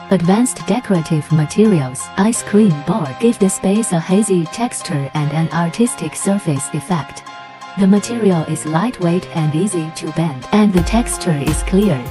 Advanced decorative materials, ice cream board give the space a hazy texture and an artistic surface effect. The material is lightweight and easy to bend, and the texture is clear.